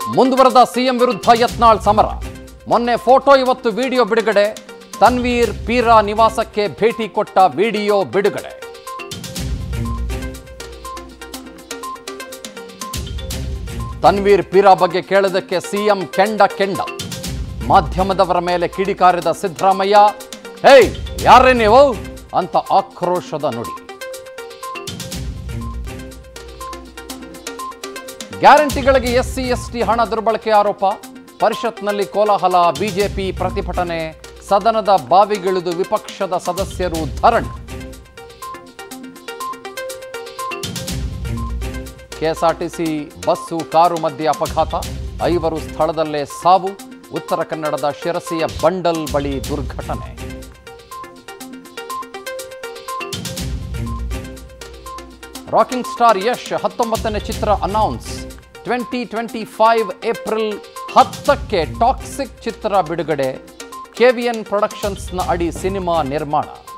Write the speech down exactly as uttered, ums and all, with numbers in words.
ಮುಂದುವರೆದ ಸಿಎಂ ವಿರುದ್ಧ ಯತ್ನಾಳ್ ಸಮರ. ಮೊನ್ನೆ ಫೋಟೋ ಇವತ್ತು ವಿಡಿಯೋ ಬಿಡುಗಡೆ. ತನ್ವೀರ್ ಪೀರಾ ನಿವಾಸಕ್ಕೆ ಭೇಟಿ ಕೊಟ್ಟ ವಿಡಿಯೋ ಬಿಡುಗಡೆ. ತನ್ವೀರ್ ಪೀರಾ ಬಗ್ಗೆ ಕೇಳೋದಕ್ಕೆ ಸಿಎಂ ಕೆಂಡ ಕೆಂಡ. ಮಾಧ್ಯಮದವರ ಮೇಲೆ ಕಿಡಿಕಾರಿದ ಸಿದ್ದರಾಮಯ್ಯ, ಹೇಯ್ ಯಾರೇ ನೀವು ಅಂತ ಆಕ್ರೋಶದ ನುಡಿ. ಗ್ಯಾರಂಟಿಗಳಿಗೆ ಎಸ್ಸಿ ಎಸ್ಟಿ ಹಣ ದುರ್ಬಳಕೆ ಆರೋಪ. ಪರಿಷತ್ನಲ್ಲಿ ಕೋಲಾಹಲ, ಬಿಜೆಪಿ ಪ್ರತಿಭಟನೆ, ಸದನದ ಬಾವಿಗಿಳಿದು ವಿಪಕ್ಷದ ಸದಸ್ಯರು ಧರಣಿ. ಕೆಎಸ್ಆರ್ಟಿಸಿ ಬಸ್ಸು ಕಾರು ಮಧ್ಯೆ ಅಪಘಾತ, ಐವರು ಸ್ಥಳದಲ್ಲೇ ಸಾವು. ಉತ್ತರ ಕನ್ನಡದ ಶಿರಸಿಯ ಬಂಡಲ್ ಬಳಿ ದುರ್ಘಟನೆ. ರಾಕಿಂಗ್ ಸ್ಟಾರ್ ಯಶ್ ಹತ್ತೊಂಬತ್ತನೇ ಚಿತ್ರ announce. Twenty twenty five April ಹತ್ತಕ್ಕೆ ಟಾಕ್ಸಿಕ್ ಚಿತ್ರ ಬಿಡುಗಡೆ. ಕೆವಿಎನ್ ಪ್ರೊಡಕ್ಷನ್ಸ್ನ ಅಡಿ ಸಿನಿಮಾ ನಿರ್ಮಾಣ.